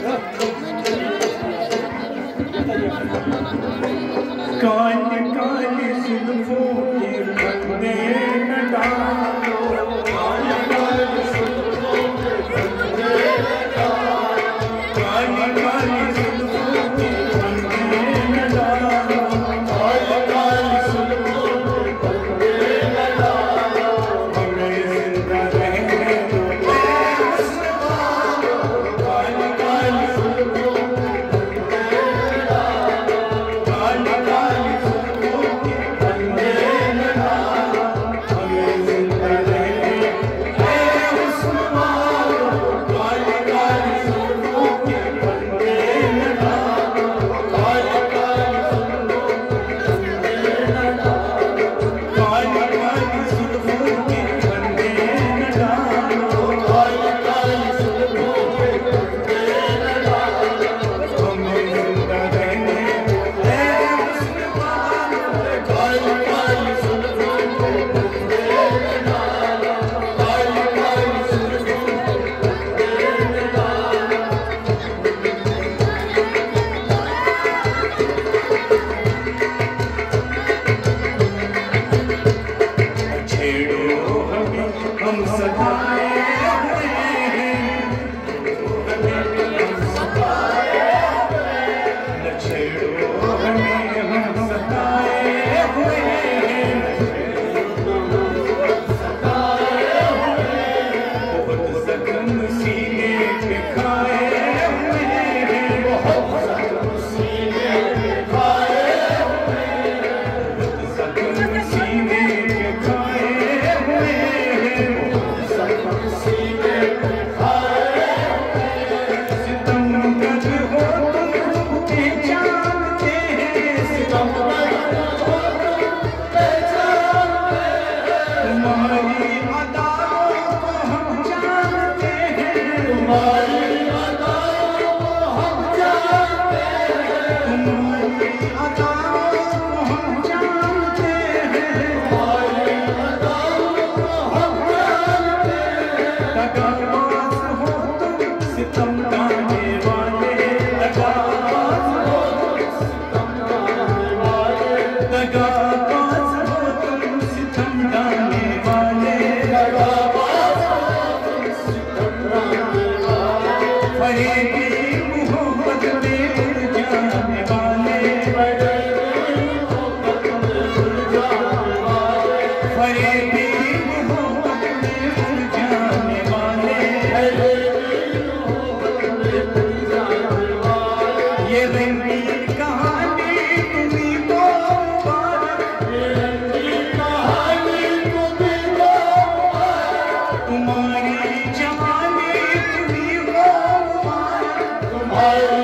काली काली जुल्फों के फंदे न डालो, काली काली जुल्फों के फंदे न डालो, काली काली जुल्फों के फंदे न डालो, काली काली जुल्फों के फंदे न डालो। हमें जिंदा रहने दो मुसलमानों, काली काली जुल्फों के फंदे न डालो, काली काली हम सताए हुए हैं, न छेड़ो हमें, हम सताए हुए हैं, बहुत जख्म सीने पे खाए हुए हैं, बहुत जख्म सीने पे खाए हुए हैं, बहुत जख्म सीने पे खाए हुए हैं। तुम्हारी जवानी तुम्ही हो, तुम्हारा